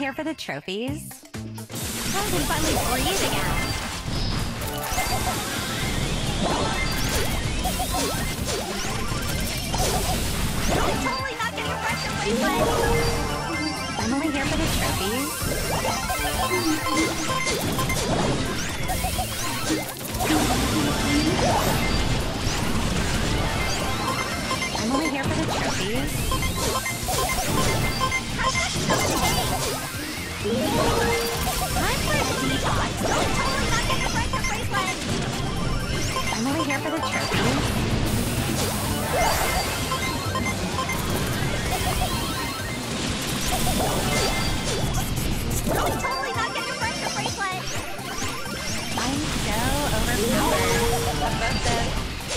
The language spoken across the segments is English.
here for the trophies. I can finally breathe again. I'm totally not getting a pressure wasteland. I'm only here for the trophies. I'm only here for the trophies. Time for a detox. I'm totally not getting a pressure wasteland. I'm only here for the trophies. I'm totally not getting a pressure bracelet! I'm so overpowered. Above this.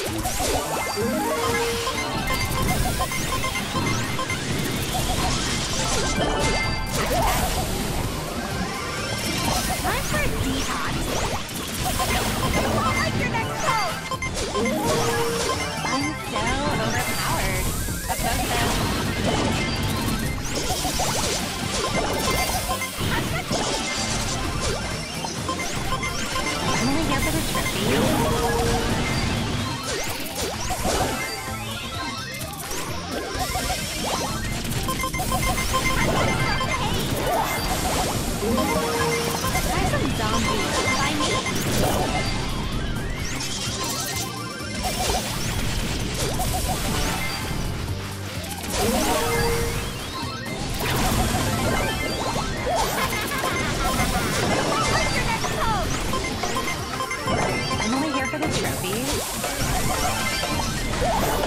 Time for a detox. I don't like your next coat! I'm so overpowered. Above this. I'm only here for the trophy. There's some zombies by me. I'm only here for the trophies.